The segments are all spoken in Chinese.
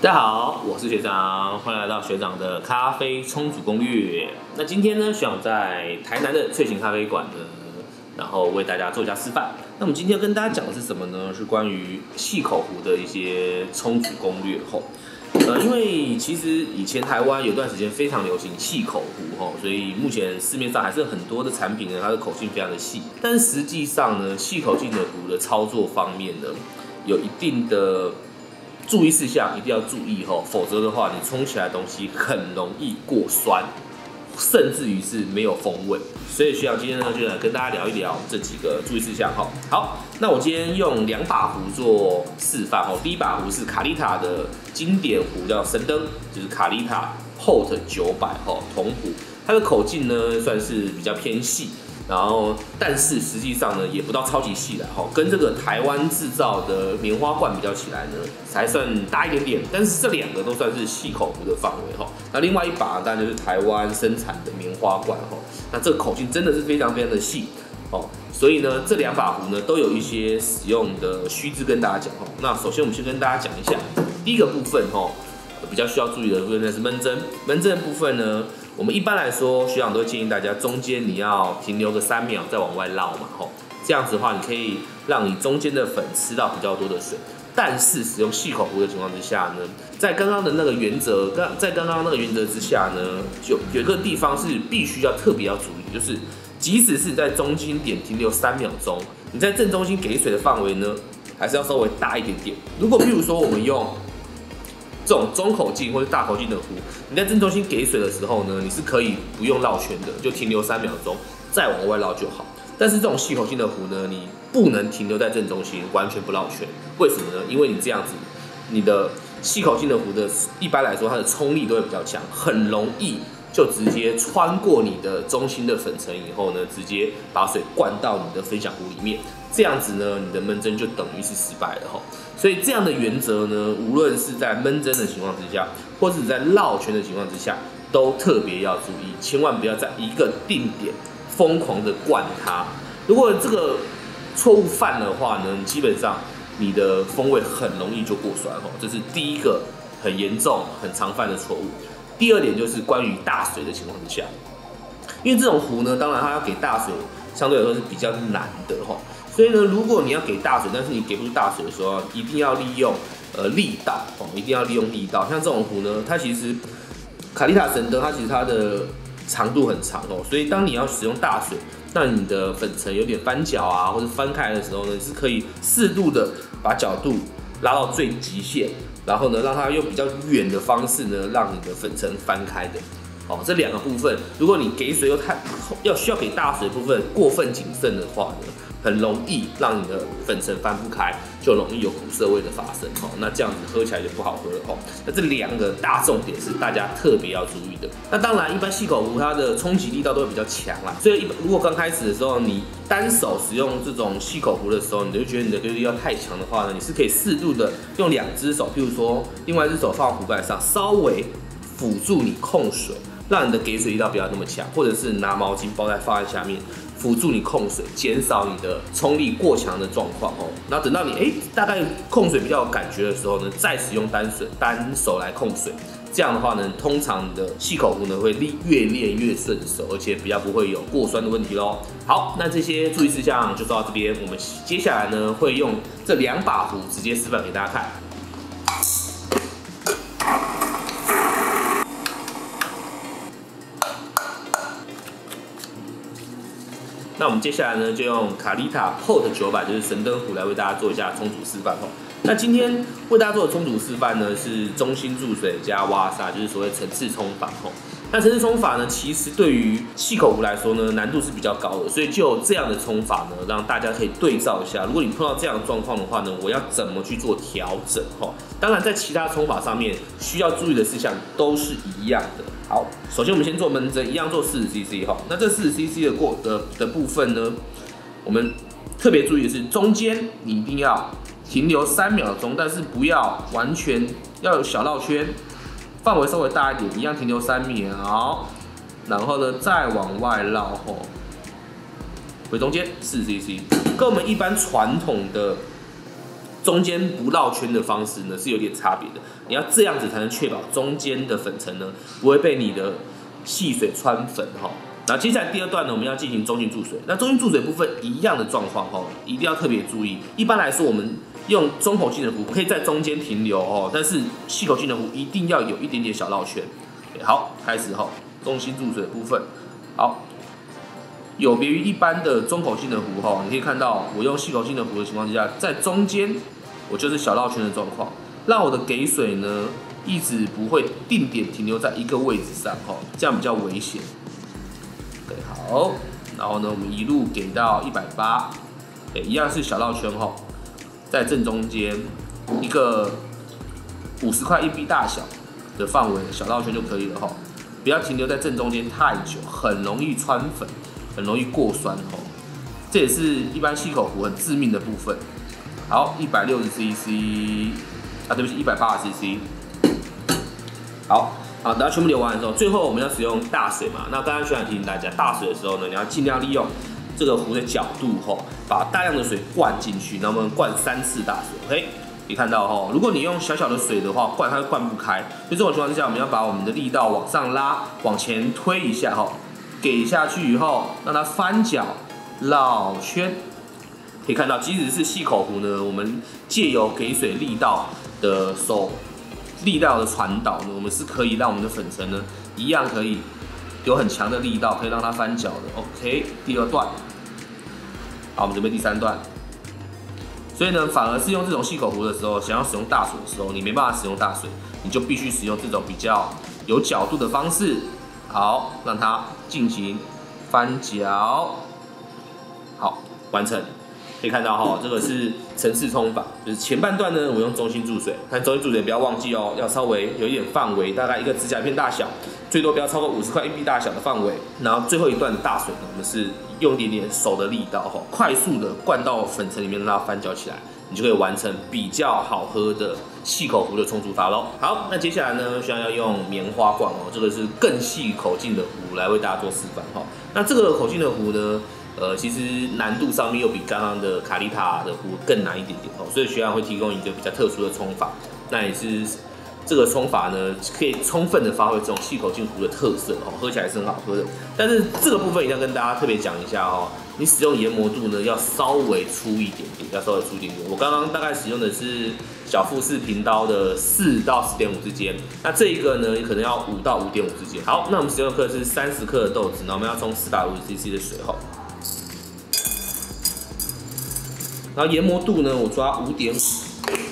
大家好，我是学长，欢迎来到学长的咖啡冲煮攻略。那今天呢，学长在台南的翠晴咖啡馆呢，然后为大家做一下示范。那我们今天要跟大家讲的是什么呢？是关于细口壶的一些冲煮攻略吼。因为其实以前台湾有段时间非常流行细口壶吼，所以目前市面上还是很多的产品呢，它的口径非常的细。但是实际上呢，细口径的壶的操作方面呢，有一定的注意事项，一定要注意吼，否则的话，你冲起来的东西很容易过酸，甚至于是没有风味。所以学长今天呢，就来跟大家聊一聊这几个注意事项哈。好，那我今天用2把壶做示范哦。第一把壶是卡丽塔的经典壶，叫神灯，就是卡丽塔 Hot 900吼铜壶，它的口径呢算是比较偏细。然后，但是实际上呢，也不到超级细啦，跟这个台湾制造的棉花罐比较起来呢，才算大一点点。但是这2个都算是细口壶的范围哈。那另外一把当然就是台湾生产的棉花罐哈。那这个口径真的是非常非常的细哦。所以呢，这2把壶呢都有一些使用的须知跟大家讲哈。那首先我们先跟大家讲一下第一个部分哈，比较需要注意的部分呢是闷蒸。闷蒸的部分呢，我们一般来说，学长都会建议大家中间你要停留个3秒，再往外捞嘛，吼，这样子的话，你可以让你中间的粉吃到比较多的水。但是使用细口壶的情况之下呢，在刚刚的那个原则，之下呢，就有一个地方是必须要特别要注意，就是即使是在中心点停留3秒钟，你在正中心给水的范围呢，还是要稍微大一点点。如果譬如说我们用这种中口径或者大口径的壶，你在正中心给水的时候呢，你是可以不用绕圈的，就停留3秒钟，再往外绕就好。但是这种细口径的壶呢，你不能停留在正中心，完全不绕圈。为什么呢？因为你这样子，你的细口径的壶的，一般来说它的冲力都会比较强，很容易就直接穿过你的中心的粉层以后呢，直接把水灌到你的分享壶里面。这样子呢，你的焖蒸就等于是失败了哈。所以这样的原则呢，无论是在焖蒸的情况之下，或是在绕圈的情况之下，都特别要注意，千万不要在一个定点疯狂的灌它。如果这个错误犯的话呢，基本上你的风味很容易就过酸哈。这是第一个很严重、很常犯的错误。第二点就是关于大水的情况之下，因为这种壶呢，当然它要给大水，相对来说是比较难的哈。所以呢，如果你要给大水，但是你给不出大水的时候，一定要利用力道哦，一定要利用力道。像这种壶呢，它其实卡丽塔神灯，它其实它的长度很长哦，所以当你要使用大水，那你的粉层有点翻搅啊，或者翻开来的时候呢，是可以适度的把角度拉到最极限，然后呢，让它用比较远的方式呢，让你的粉层翻开的。哦，这2个部分，如果你给水又需要给大水的部分过分谨慎的话呢，很容易让你的粉层翻不开，就容易有苦涩味的发生。哦，那这样子喝起来就不好喝了。哦，那这2个大重点是大家特别要注意的。那当然，一般细口壶它的冲击力道都会比较强啦，所以如果刚开始的时候你单手使用这种细口壶的时候，你就觉得你的给水力道太强的话呢，你是可以适度的用2只手，譬如说另外1只手放壶盖上，稍微辅助你控水。让你的给水力道不要那么强，或者是拿毛巾包在放在下面，辅助你控水，减少你的冲力过强的状况哦。然后等到你大概控水比较有感觉的时候呢，再使用单手来控水。这样的话呢，通常你的细口壶呢会越练越顺手，而且比较不会有过酸的问题咯。好，那这些注意事项就到这边，我们接下来呢会用这2把壶直接示范给大家看。那我们接下来呢，就用卡丽塔 Hot 900，就是神灯壶来为大家做一下冲煮示范哦。那今天为大家做的冲煮示范呢，是中心注水加挖沙，就是所谓层次冲法哦。那层次冲法呢，其实对于细口壶来说呢，难度是比较高的，所以就有这样的冲法呢，让大家可以对照一下。如果你碰到这样的状况的话呢，我要怎么去做调整哦？当然，在其他冲法上面需要注意的事项都是一样的。好，首先我们先做焖蒸，一样做40cc 哈。那这40cc 的部分呢，我们特别注意的是，中间你一定要停留3秒钟，但是不要完全要有小绕圈，范围稍微大一点，一样停留3秒，然后呢再往外绕后，回中间40cc，跟我们一般传统的中间不绕圈的方式呢是有点差别的。你要这样子才能确保中间的粉层呢不会被你的细水穿粉哈。然后接下来第二段呢，我们要进行中性注水。那中性注水部分一样的状况哈，一定要特别注意。一般来说，我们用中口径的壶可以在中间停留哦，但是细口径的壶一定要有一点点小绕圈。好，开始哈，中性注水的部分。好，有别于一般的中口径的壶哈，你可以看到我用细口径的壶的情况之下，在中间我就是小绕圈的状况，让我的给水呢一直不会定点停留在一个位置上哈，这样比较危险。对，好，然后呢，我们一路给到180，一样是小绕圈哈，在正中间一个50块硬币大小的范围小绕圈就可以了哈，不要停留在正中间太久，很容易穿粉，很容易过酸哈，这也是一般细口壶很致命的部分。好，160cc，对不起，180cc，好。好，等到全部流完的时候，最后我们要使用大水嘛。那刚刚学长提醒大家，大水的时候呢，你要尽量利用这个壶的角度吼，把大量的水灌进去，那我们灌3次大水 ，OK？ 你看到吼，如果你用小小的水的话，灌它会灌不开。所以这种情况之下，我们要把我们的力道往上拉，往前推一下吼，给下去以后，让它翻搅绕圈。可以看到，即使是细口壶呢，我们借由给水力道的力道的传导呢，我们是可以让我们的粉层呢一样可以有很强的力道，可以让它翻搅的。OK， 第二段，好，我们准备第3段。所以呢，反而是用这种细口壶的时候，想要使用大水的时候，你没办法使用大水，你就必须使用这种比较有角度的方式，好，让它进行翻搅，好，完成。可以看到哈，这个是层次冲法，就是前半段呢，我用中性注水，但中性注水不要忘记哦，要稍微有一点范围，大概一个指甲片大小，最多不要超过50块硬币大小的范围。然后最后一段的大水呢，我们是用一点点手的力道哈，快速的灌到粉层里面，让它翻搅起来，你就可以完成比较好喝的细口壶的冲煮法喽。好，那接下来呢，需要用棉花罐哦，这个是更细口径的壶来为大家做示范哈。那这个口径的壶呢？其实难度上面又比刚刚的卡丽塔的壶更难一点点哦，所以学长会提供一个比较特殊的冲法，那也是这个冲法呢，可以充分的发挥这种细口径壶的特色哦，喝起来是很好喝的。但是这个部分一定要跟大家特别讲一下哦，你使用研磨度呢要稍微粗一点点，要稍微粗一点点。我刚刚大概使用的是小富士平刀的4到10.5之间，那这一个呢可能要5到5.5之间。好，那我们使用的克是30克的豆子，然后我们要冲450cc 的水后。然后研磨度呢，我抓5.5。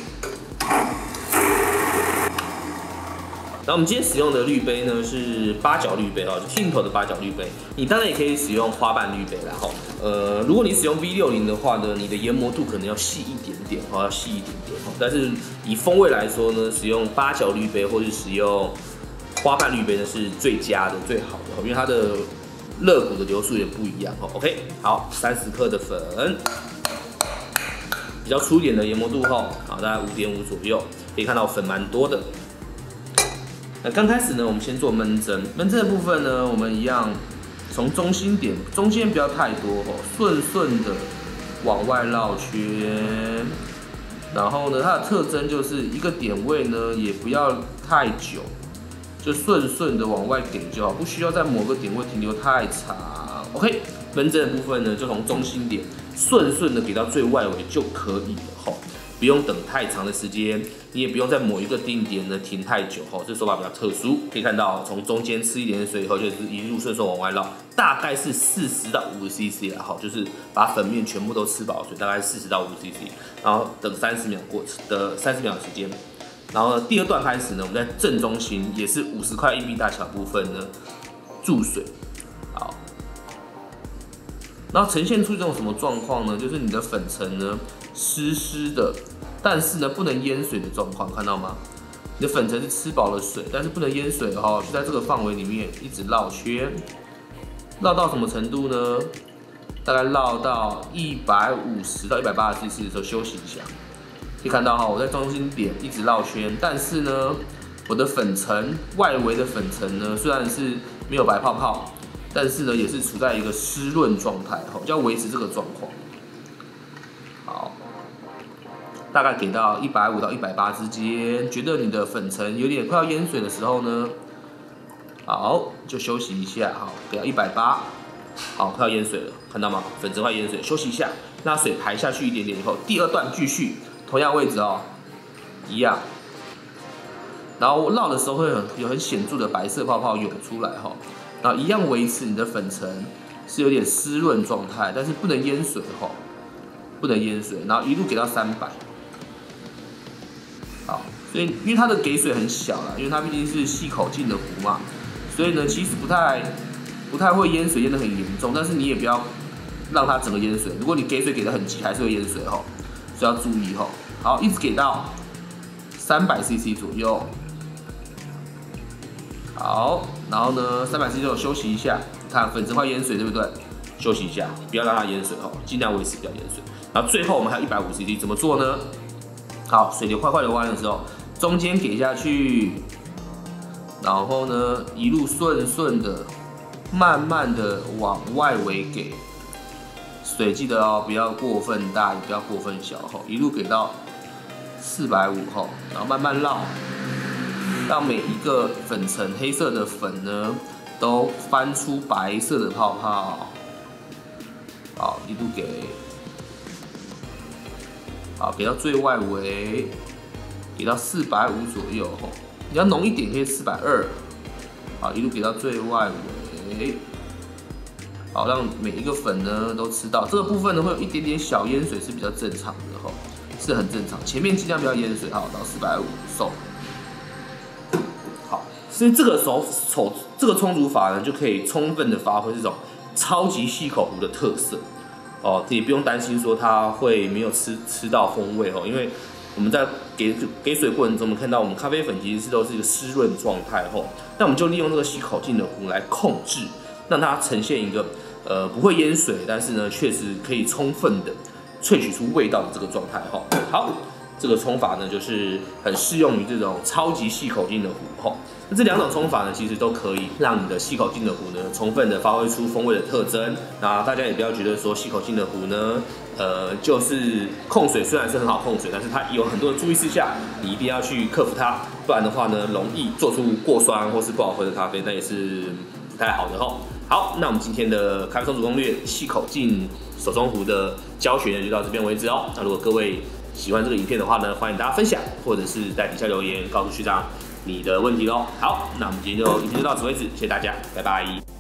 然后我们今天使用的滤杯呢是8角滤杯哦，就 Kinto 的8角滤杯。你当然也可以使用花瓣滤杯啦哈。如果你使用 V60的话呢，你的研磨度可能要细一点点哦，要细一点点哦。但是以风味来说呢，使用8角滤杯或是使用花瓣滤杯呢是最佳的、最好的，因为它的肋骨的流速也不一样哦。OK， 好，30克的粉。比较粗一点的研磨度后，好，大概5.5左右，可以看到粉蛮多的。那刚开始呢，我们先做焖蒸，焖蒸的部分呢，我们一样从中心点，中间不要太多哦，顺的往外绕圈。然后呢，它的特征就是一个点位呢，也不要太久，就顺的往外给就好，不需要在某个点位停留太长。OK， 焖蒸的部分呢，就从中心点顺的给到最外围就可以了吼，不用等太长的时间，你也不用在某一个定点呢停太久吼，这手法比较特殊。可以看到，从中间吃一点水以后，就是一路顺往外绕，大概是40到50cc 啦，好，就是把粉面全部都吃饱水，大概40到50cc，然后等30秒的30秒的时间。然后呢，第二段开始呢，我们在正中心也是50块硬币大小部分呢注水，好。然后呈现出这种什么状况呢？就是你的粉层呢湿的，但是呢不能淹水的状况，看到吗？你的粉层是吃饱了水，但是不能淹水哦，就在这个范围里面一直绕圈，绕到什么程度呢？大概绕到150到180cc的时候休息一下。可以看到哈，我在中心点一直绕圈，但是呢，我的粉层外围的粉层呢虽然是没有白泡泡。但是呢，也是处在一个湿润状态，就要维持这个状况。好， 大概给到150到180之间。觉得你的粉层有点快要淹水的时候呢，好，就休息一下，好，给到180，好，快要淹水了，看到吗？粉层快淹水，休息一下，让水排下去一点点以后，第二段继续，同样位置哦，一样。然后绕的时候会有很显著的白色泡泡涌出来哈，然后一样维持你的粉层是有点湿润状态，但是不能淹水哈，不能淹水，然后一路给到300，好，所以因为它的给水很小啦，因为它毕竟是细口径的壶嘛，所以呢其实不太会淹水淹得很严重，但是你也不要让它整个淹水，如果你给水给得很急，还是会淹水哈，所以要注意哈。好，一直给到300cc 左右。好，然后呢，300cc 后休息一下，看粉层快淹水，对不对？休息一下，不要让它淹水哦，尽量维持不要淹水。然后最后我们还有150cc，怎么做呢？好，水流快快的弯的时候，中间给下去，然后呢一路顺顺的，慢慢的往外围给水，记得哦，不要过分大，也不要过分小哈，一路给到450哈，然后慢慢绕。让每一个粉层黑色的粉呢，都翻出白色的泡泡。好，一路给，好，给到最外围，给到450左右吼。你要浓一点，可以420。好，一路给到最外围。好，让每一个粉呢都吃到。这个部分呢会有一点点小淹水是比较正常的吼，是很正常。前面尽量不要淹水，好，到450收。所以这个冲煮法呢，就可以充分的发挥这种超级细口壶的特色哦，也不用担心说它会没有吃到风味哦，因为我们在给水过程中，我们看到我们咖啡粉其实都是一个湿润状态哦，那我们就利用这个细口径的壶来控制，让它呈现一个不会淹水，但是呢确实可以充分的萃取出味道的这个状态哦。好，这个冲法呢就是很适用于这种超级细口径的壶哦。那这2种冲法呢，其实都可以让你的细口径的壶呢，充分的发挥出风味的特征。那大家也不要觉得说细口径的壶呢，就是控水虽然是很好控水，但是它有很多的注意事项，你一定要去克服它，不然的话呢，容易做出过酸或是不好喝的咖啡，那也是不太好的吼。好，那我们今天的咖啡冲煮攻略细口径手冲壶的教学就到这边为止哦。那如果各位喜欢这个影片的话呢，欢迎大家分享，或者是在底下留言告诉学长你的问题咯。好，那我们今天就影片就到此为止，谢谢大家，拜拜。